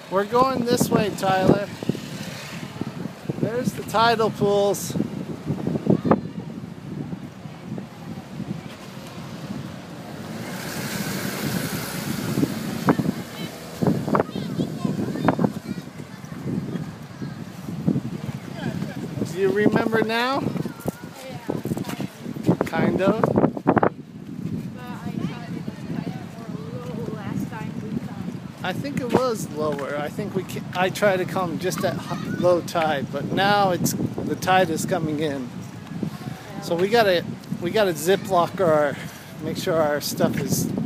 We're going this way, Tyler. There's the tidal pools. Do you remember now? Yeah. Kind of. But I thought it was kind of more low last time we come. I think it was lower. I think I try to come just at low tide, but now the tide is coming in. So we gotta zip lock make sure our stuff is